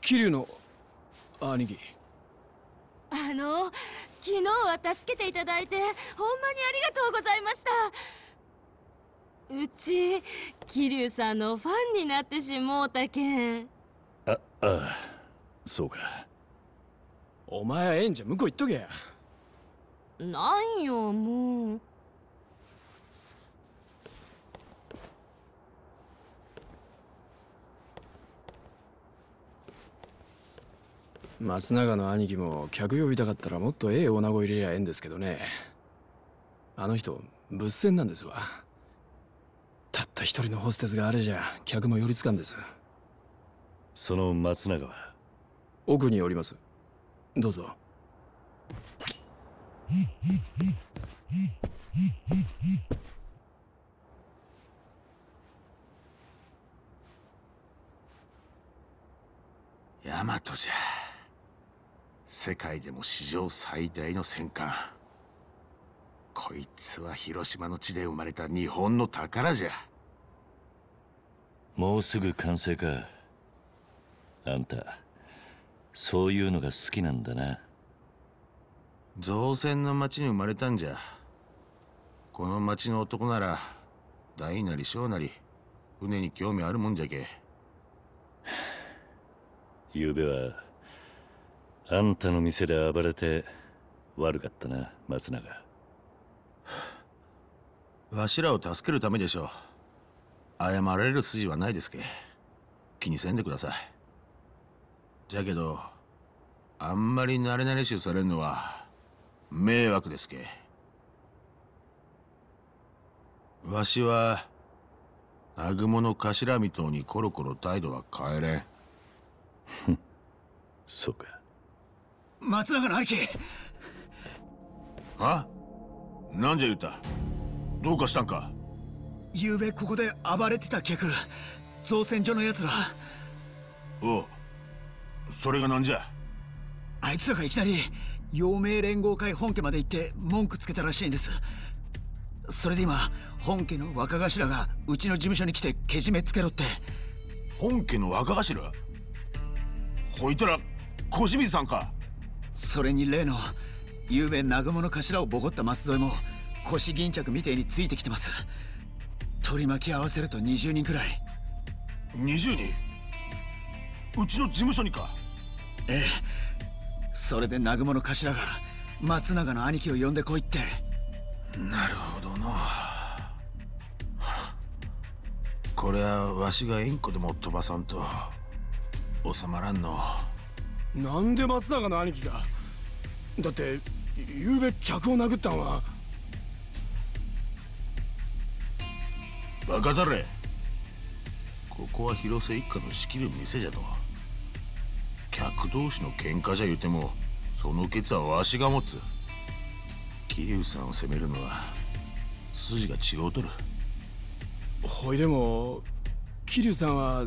桐生の兄貴。 昨日は助けていただいてほんまにありがとうございました。うち桐生さんのファンになってしもうたけん。 ああ、そうか。 お前はええんじゃ向こう行っとけや。 なんよもう。 松永の兄貴も客呼びたかったらもっとええ女子入れりゃええんですけどね。あの人物戦なんですわ。たった一人のホステスがあれじゃ客も寄りつかんです。 その松永は奥におります。どうぞ。 ヤマトじゃ。世界でも史上最大の戦艦。こいつは広島の地で生まれた日本の宝じゃ。 もうすぐ完成か。あんたそういうのが好きなんだな。 造船の町に生まれたんじゃ。この町の男なら大なり小なり船に興味あるもんじゃけ。 ゆうべはあんたの店で暴れて悪かったな、松永。 わしらを助けるためでしょう。謝られる筋はないですけ。気にせんでください。じゃけどあんまり慣れ慣れしゅうされんのは迷惑ですけ。わしは南雲の頭見とうにコロコロ態度は変えれん。 そうか。 松永の兄貴。 は？なんじゃ言った？どうかしたんか？ 昨べここで暴れてた客、造船所のやつら。 おう、それがなんじゃ？ あいつらがいきなり陽明連合会本家まで行って文句つけたらしいんです。それで今本家の若頭がうちの事務所に来てけじめつけろって。 本家の若頭？ほいたら小清水さんか？ それに例の昨べ南雲の頭をボコった舛添も腰巾着みてえについてきてます。取り巻き合わせると20人くらい。 20人？うちの事務所にか？ ええ。それで南雲の頭が松永の兄貴を呼んでこいって。 なるほどな。これはわしが縁故でも飛ばさんと収まらんの。 なんで松永の兄貴が？だって昨べ客を殴ったんは。 バカだれ。ここは広瀬一家の仕切る店じゃと。客同士の喧嘩じゃ言うてもそのケツはわしが持つ。桐生さんを責めるのは筋が違うとる。 ほいでも桐生さんは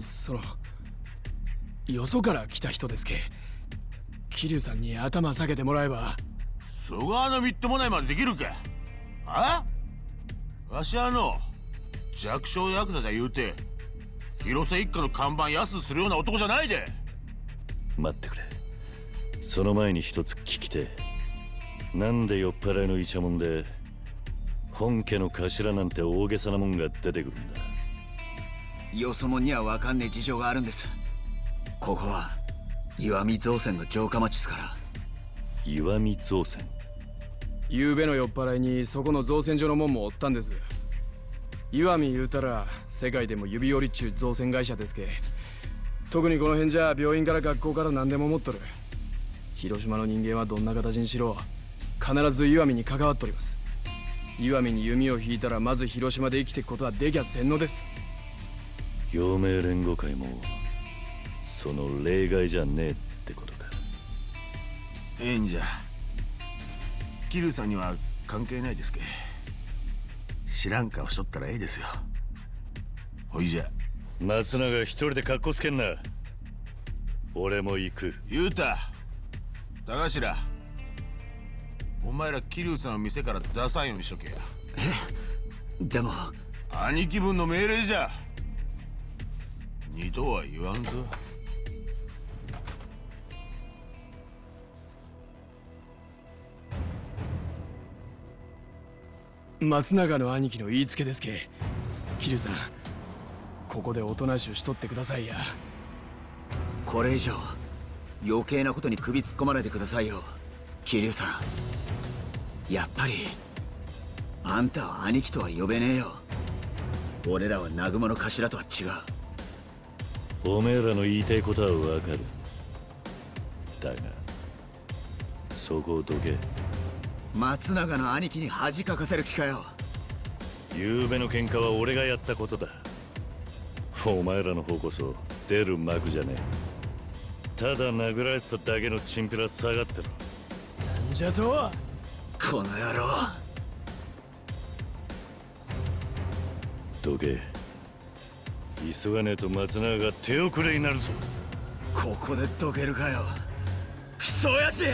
よそから来た人ですけ。桐生さんに頭下げてもらえば。 そがのみっともないまでできるか。あ？わしは弱小ヤクザじゃ言うて広瀬一家の看板安するような男じゃないで。 待ってくれ。その前に一つ聞きて。なんで酔っ払いのイチャモンで本家の頭なんて大げさなもんが出てくるんだ？ よそ者には分かんねえ事情があるんです。ここは石見造船の城下町っすから。 石見造船？ 昨べの酔っ払いにそこの造船所のもんもおったんです。石見言うたら世界でも指折りっちゅう造船会社ですけ。特にこの辺じゃ病院から学校から何でも持っとる。広島の人間はどんな形にしろ必ず石見に関わっとります。石見に弓を引いたらまず広島で生きていくことはできゃせんのです。 陽明連合会もその例外じゃねえってことか。 ええんじゃ。桐生さんには関係ないですけ。知らん顔しとったらええですよ。ほいじゃ。 松永一人でカッコつけんな。俺も行く。 言うた。田頭、お前ら桐生さんを店から出さんようにしとけや。 え？でも兄貴分の命令じゃ。二度は言わんぞ。 松永の兄貴の言いつけですけ。桐生さん、ここでおとなしゅうしとってくださいや。 これ以上余計なことに首突っ込まないでくださいよ、桐生さん。やっぱりあんたは兄貴とは呼べねえよ。俺らは南雲の頭とは違う。おめえらの言いたいことはわかる。だがそこをどけ。 松永の兄貴に恥かかせる気かよ。 昨べの喧嘩は俺がやったことだ。お前らの方こそ出る幕じゃねえ。ただ殴られてただけのチンピラ下がってろ。 なんじゃとはこの野郎。 どけ。急がねえと松永が手遅れになるぞ。 ここでどけるかよ、クソ親父。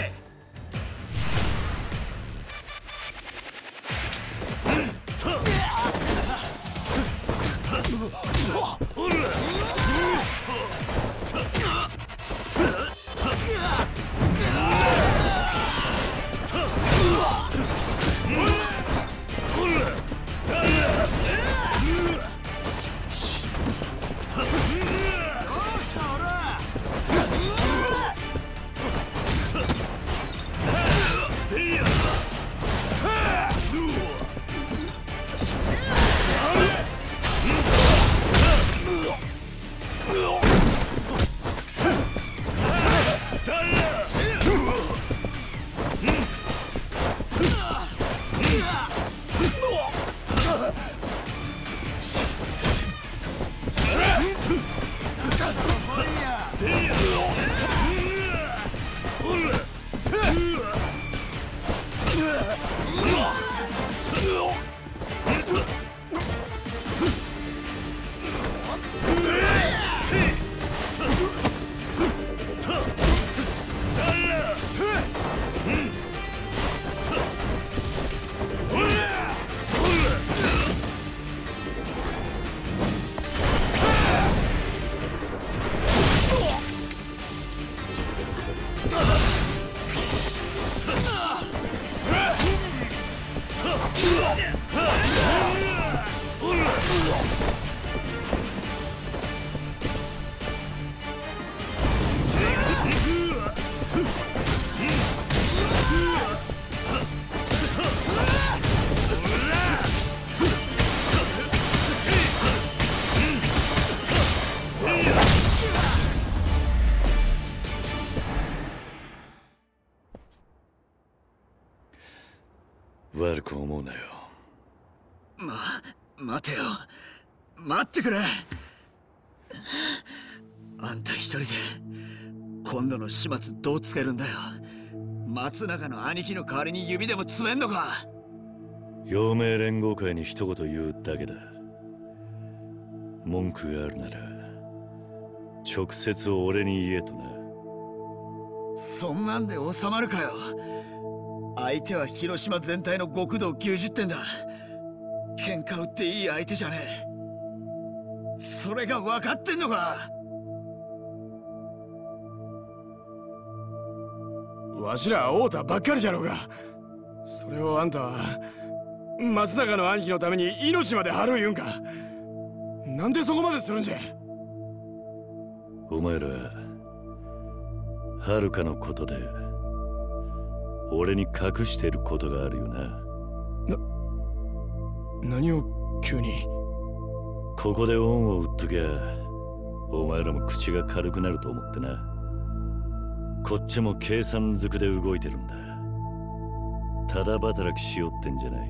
悪く思うなよ。 待てよ、待ってくれ。あんた一人で今度の始末どうつけるんだよ。松永の兄貴の代わりに指でも詰めんのか。 陽明連合会に一言言うだけだ。文句があるなら直接俺に言えとな。 そんなんで収まるかよ。相手は広島全体の極道90点だ。喧嘩売っていい相手じゃねえ。それが分かってんのか。 わしら会うたばっかりじゃろうが。それをあんたは松永の兄貴のために命まで張る言うんか。なんでそこまでするんじゃ。 お前ら遥のことで俺に隠してることがあるよな。 何を急に。 ここで恩を売っときゃお前らも口が軽くなると思ってな。こっちも計算づくで動いてるんだ。ただ働きしよってんじゃない。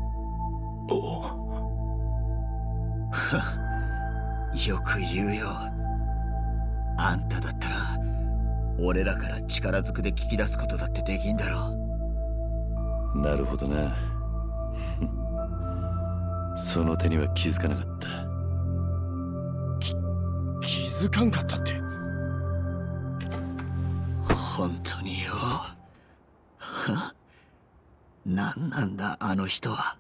よく言うよ。あんただったら俺らから力ずくで聞き出すことだってできんだろう。なるほどな。その手には気づかなかった。 気づかんかったって。 本当によ。何なんだあの人は。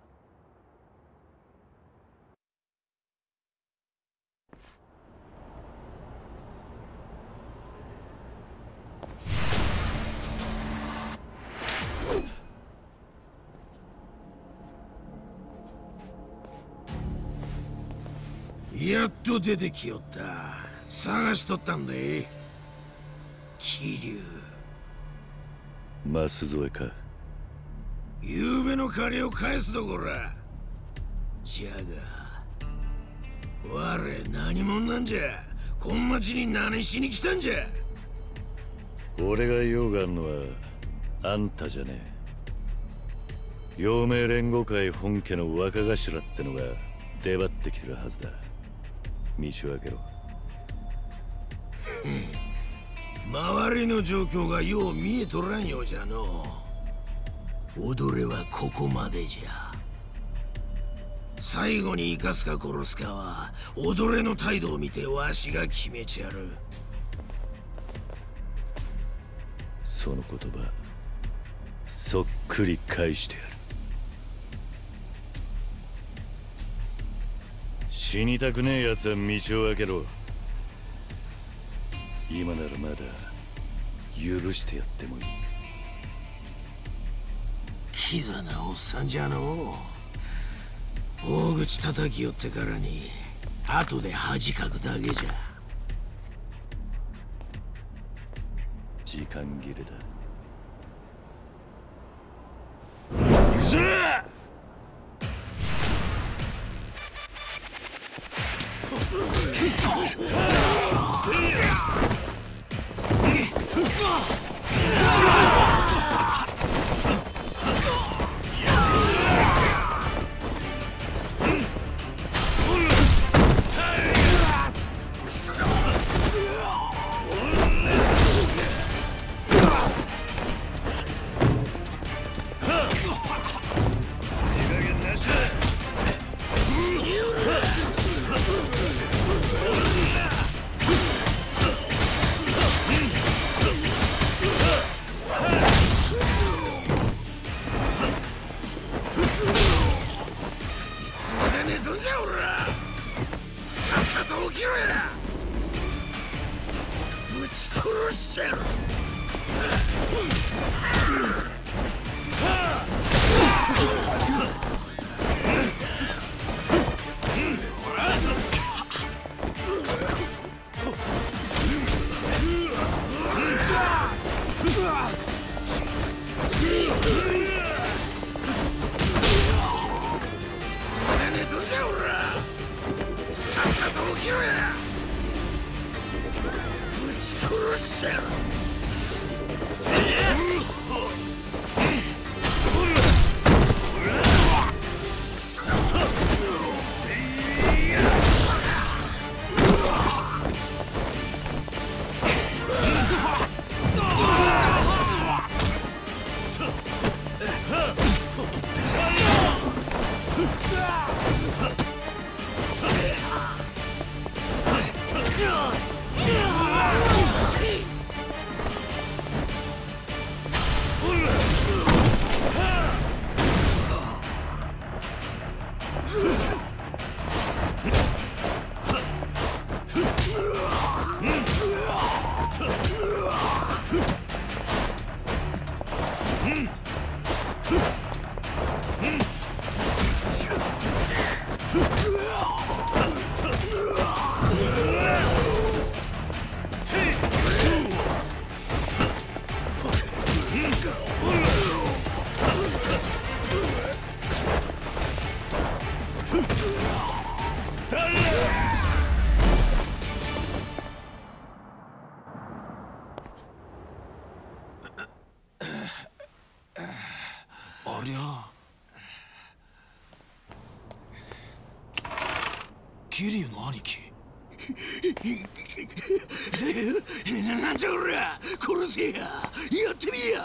やっと出てきよった。探しとったんで。桐生。 舛添か。 昨べの借りを返すどこら。じゃが我何者なんじゃ。こん町に何しに来たんじゃ。 俺が用があんのはあんたじゃねえ。陽明連合会本家の若頭ってのが出張ってきてるはずだ。道を開けろ。 周りの状況がよう見えとらんようじゃのう。踊れはここまでじゃ。最後に生かすか殺すかは踊れの態度を見てわしが決めちゃる。 その言葉そっくり返してやる。死にたくねえやつは道を開けろ。今ならまだ許してやってもいい。 キザなおっさんじゃのう。大口叩きよってからに後で恥かくだけじゃ。 時間切れだ。 行くぞ。 ありゃ桐生の兄貴。 なんじゃおら、殺せや、やってみや。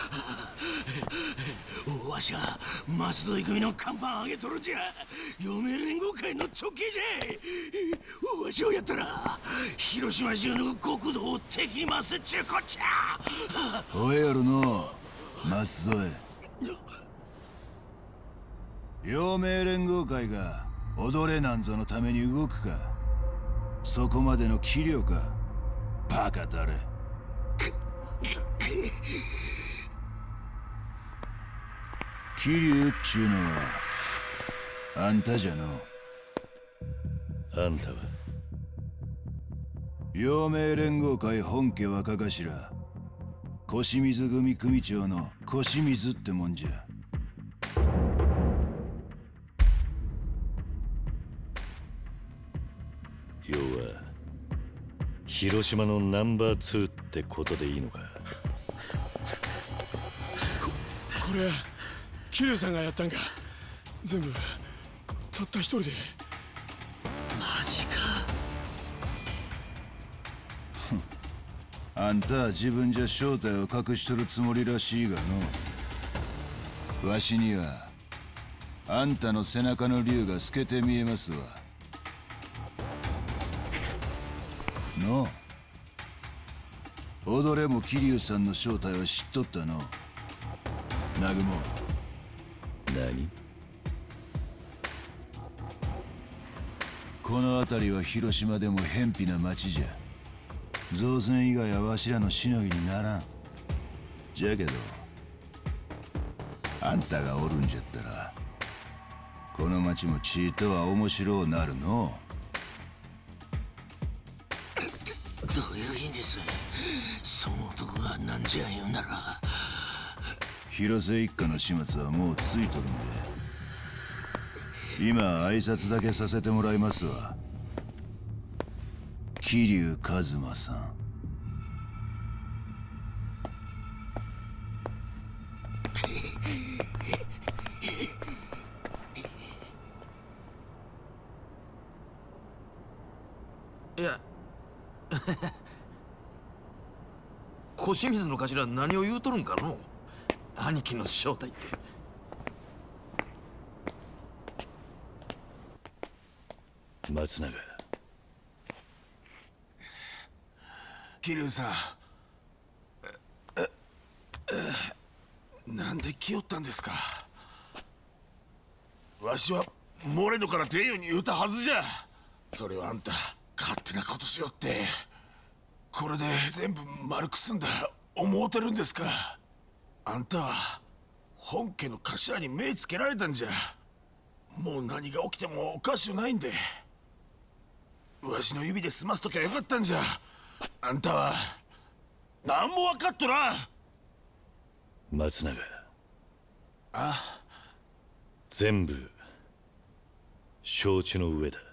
わしは松戸組の看板上げとるじゃ。陽明連合会の直系じゃ。わしをやったら広島中の国土を敵に回すっちゅうこっちゃ。 おえやろの松添。陽明連合会が踊れなんぞのために動くか。そこまでの器量か、バカだれ。桐生っちゅうのはあんたじゃの。 あんたは陽明連合会本家若頭小清水組組長の小清水ってもんじゃ。 要は広島のナンバー2ってことでいいのか。 これ桐生さんがやったんか。全部たった一人で。 マジか。 あんたは自分じゃ正体を隠しとるつもりらしいがの。わしにはあんたの背中の竜が透けて見えますわ。の踊れも桐生さんの正体を知っとったの。南雲。 何？ この辺りは広島でも偏僻な町じゃ。造船以外はわしらのしのぎにならん。じゃけどあんたがおるんじゃったらこの町もちいとは面白うなるの。 どういう意味です？その男がなんじゃ言うなら。 広瀬一家の始末はもうついとるんで、今挨拶だけさせてもらいますわ。桐生一馬さん。 いや小清水の頭何を言うとるんかの。兄貴の正体って。 松永。 桐生さん、なんで来よったんですか。わしはモレノから出んように言うたはずじゃ。それをあんた勝手なことしよって、これで全部丸くすんだ思うてるんですか。あんたは本家の頭に目つけられたんじゃ。もう何が起きてもおかしゅないんで、わしの指で済ますときゃよかったんじゃ。あんたは何も分かっとらん。 松永。 あ、 全部承知の上だ。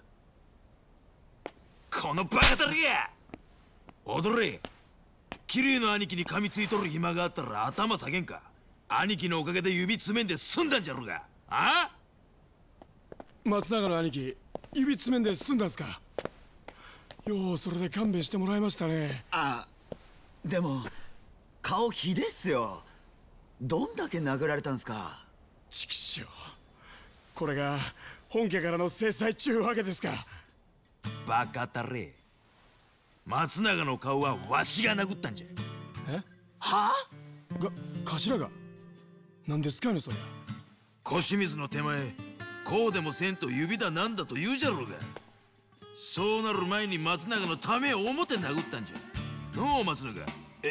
このバカたりや。踊れ。桐生の兄貴に噛みついとる暇があったら頭下げんか。兄貴のおかげで指詰めんで済んだんじゃろうが。あ？ 松永の兄貴指詰めんで済んだんすか。ようそれで勘弁してもらいましたね。 あ、でも顔ひでっすよ。どんだけ殴られたんすか。 畜生、これが本家からの制裁ちゅうわけですか。 バカたれ。松永の顔はわしが殴ったんじゃ。 え？ は頭が何ですかねそれ。 小清水の手前こうでもせんと指だなんだと言うじゃろうが。そうなる前に松永のためを思って殴ったんじゃ。のう松永。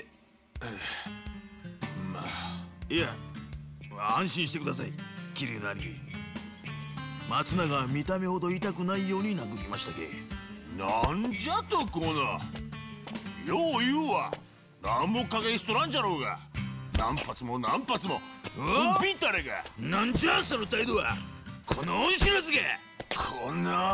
まあいや、安心してください桐生の兄貴。松永は見た目ほど痛くないように殴りましたけ。 なんじゃとこな。よう言うわ。なんも加減しとらんじゃろうが。何発も何発もビったれが。 なんじゃその態度は。この恩知らずが。 こんな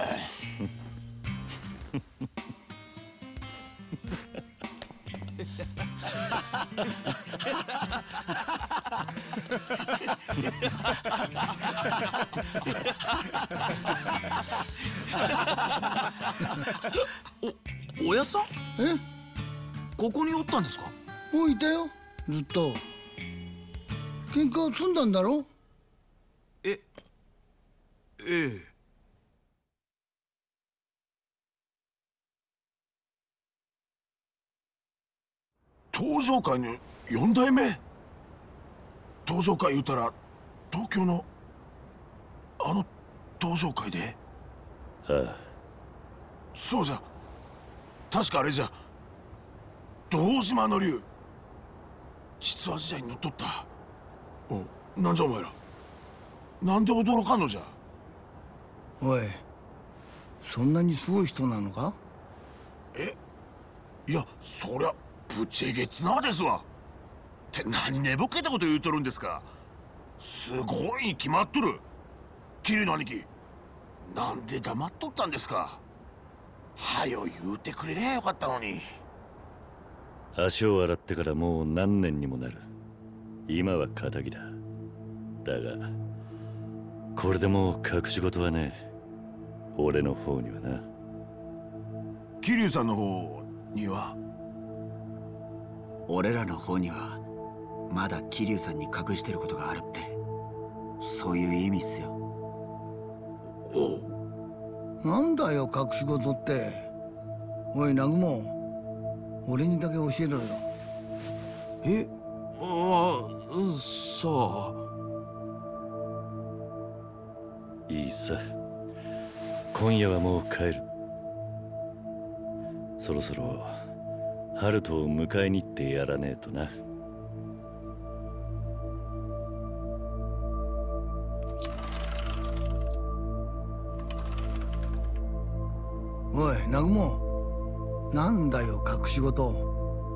おやっさん。ここにおったんですか。 もういたよ、ずっと。喧嘩を済んだんだろ。 ええ。 東上会の4代目。東上会言うたら東京のあの東上会で。 ああ、 そうじゃ。確かあれじゃ。堂島の竜実は時代に乗っとった。なんじゃお前ら。なんで驚かんのじゃ。 おい、 そんなにすごい人なのか？ いや、そりゃぶちえげつなですわ。って何寝ぼけたこと言うとるんですか。すごいに決まっとる。桐生の兄貴、なんで黙っとったんですか。はよ言うてくれりゃよかったのに。 足を洗ってからもう何年にもなる。今は仇だ。だがこれでもう隠し事はねえ。俺の方にはな。 桐生さんの方には？ 俺らの方にはまだ桐生さんに隠してることがあるって、そういう意味っすよ。 なんだよ隠し事って。おい南雲、俺にだけ教えろよ。 え、さあ。 いいさ、今夜はもう帰る。そろそろハルトを迎えに行ってやらねえとな。 おい南雲、なんだよ隠し事。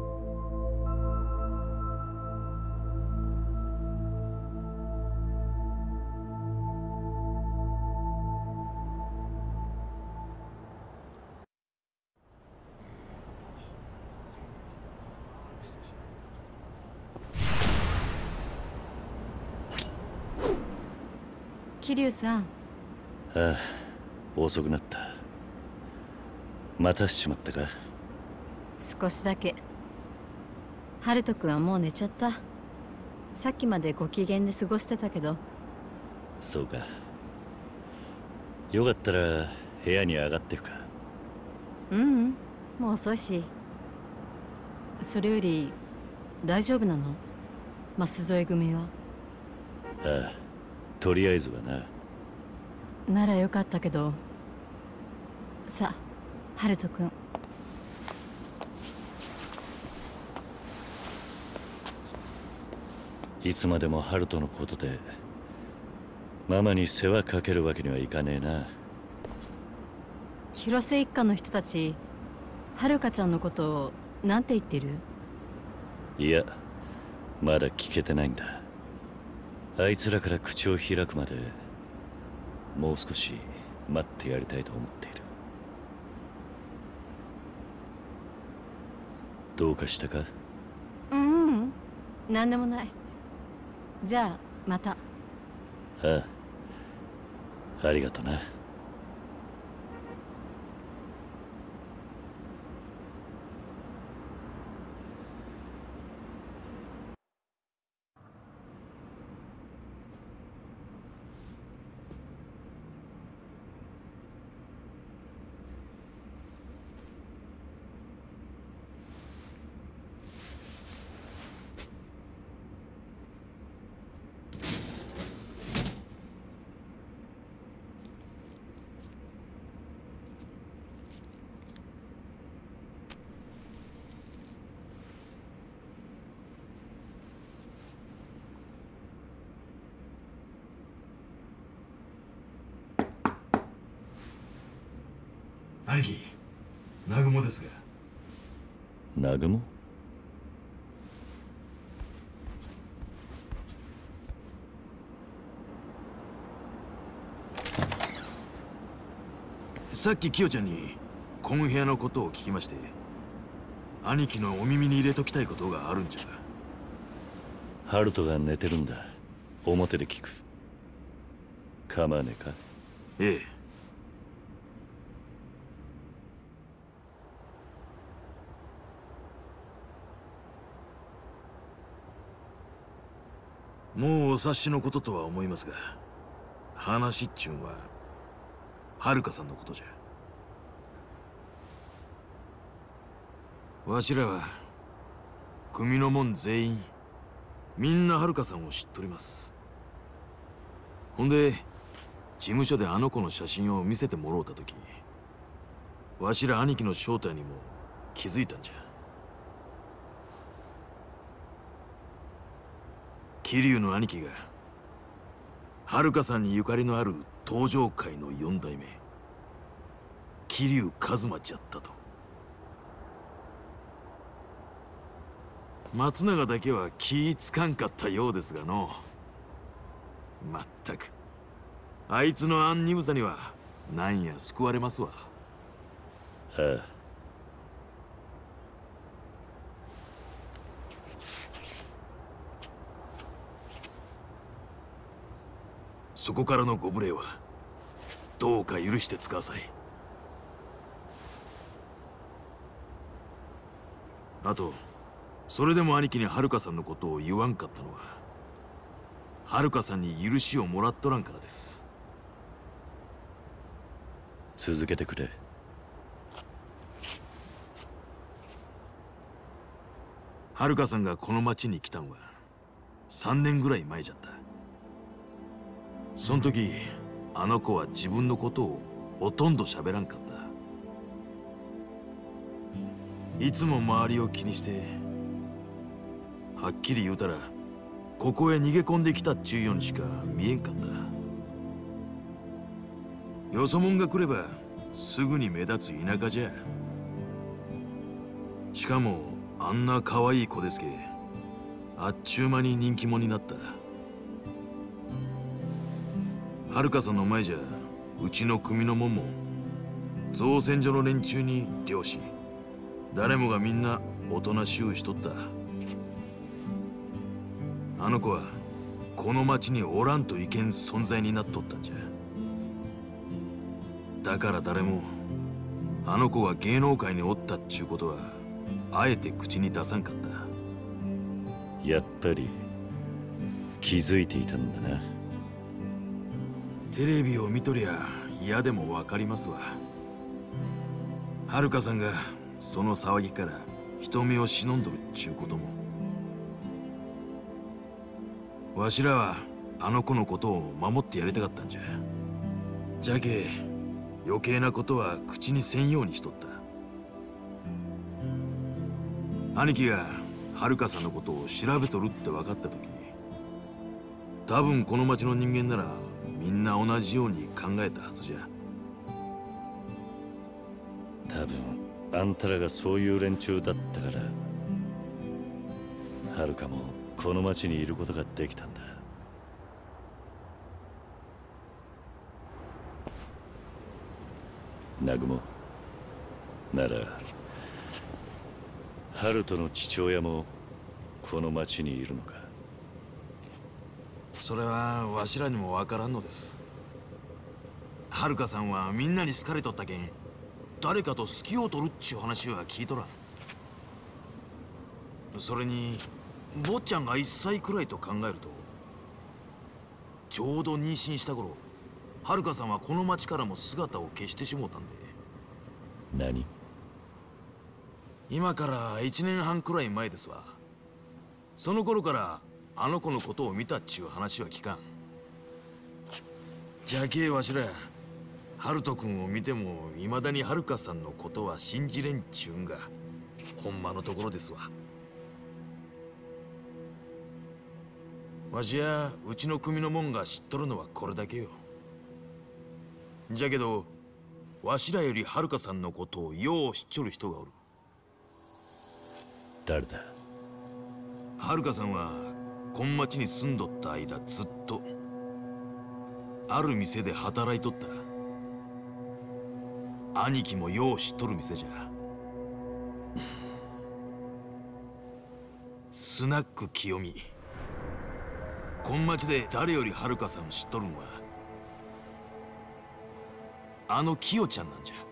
桐生さん。 ああ、遅くなった。待たしちまったか。 少しだけ。ハルト君はもう寝ちゃった。さっきまでご機嫌で過ごしてたけど。 そうか。よかったら部屋に上がってくか。 もう遅いし。それより大丈夫なの？舛添組は。 ああ、とりあえずはな。 ならよかったけど。さあハルト君。 いつまでもハルトのことでママに世話かけるわけにはいかねえな。 広瀬一家の人たち、はるかちゃんのことをなんて言ってる？ いや、まだ聞けてないんだ。あいつらから口を開くまでもう少し待ってやりたいと思っている。どうかしたか？ なんでもない。じゃあまた。 ああ、ありがとな。 兄貴、南雲ですが。 南雲？ さっきキヨちゃんにこの部屋のことを聞きまして、兄貴のお耳に入れときたいことがあるんじゃ。 ハルトが寝てるんだ。表で聞く。構わねえか？ ええ。もうお察しのこととは思いますが、話っちゅんははるかさんのことじゃ。わしらは組の者全員みんなはるかさんを知っとります。ほんで事務所であの子の写真を見せてもろうた時、わしら兄貴の正体にも気づいたんじゃ。桐生の兄貴がはるかさんにゆかりのある東上界の4代目桐生一馬じゃったと。松永だけは気ぃつかんかったようですがの。まったくあいつの暗鈍さにはなんや救われますわ。 ああ。 そこからのご無礼はどうか許してください。あとそれでも兄貴に遥さんのことを言わんかったのは遥さんに許しをもらっとらんからです。 続けてくれ。 遥さんがこの町に来たんは3年ぐらい前じゃった。その時あの子は自分のことをほとんど喋らんかった。いつも周りを気にしてはっきり言うたらここへ逃げ込んできたっちゅうようにしか見えんかった。よそもんが来ればすぐに目立つ田舎じゃ。しかもあんな可愛い子ですけあっちゅう間に人気者になった。遥さんの前じゃうちの組のもんも造船所の連中に漁師誰もがみんなおとなしゅうしとった。あの子はこの町におらんといけん存在になっとったんじゃ。だから誰もあの子が芸能界におったっちゅうことはあえて口に出さんかった。 やっぱり気づいていたんだな。 テレビを見とりゃ嫌でもわかりますわ。遥さんがその騒ぎから人目を忍んどるっちゅうことも。わしらはあの子のことを守ってやりたかったんじゃ。じゃけ余計なことは口にせんようにしとった。兄貴が遥さんのことを調べとるって分かった時多分この町の人間ならみんな同じように考えたはずじゃ。 多分あんたらがそういう連中だったから遥もこの町にいることができたんだ。南雲なら遥人の父親もこの町にいるのか。 それはわしらにもわからんのです。遥さんはみんなに好かれとったけん誰かと好きを取るっちゅう話は聞いとらん。それに坊ちゃんが1歳くらいと考えるとちょうど妊娠した頃遥さんはこの町からも姿を消してしもうたんで。 何？ 今から1年半くらい前ですわ。その頃からあの子のことを見たっちゅう話は聞かん。じゃけえわしら遥人君を見てもいまだに遥さんのことは信じれんちゅうんがほんまのところですわ。わしやうちの組のもんが知っとるのはこれだけよ。じゃけどわしらより遥さんのことをよう知っちょる人がおる。 誰だ？ 遥さんはこん町に住んどった間ずっとある店で働いとった。兄貴もよう知っとる店じゃ。スナック清美。こん町で誰より遥さんを知っとるんはあの清ちゃんなんじゃ。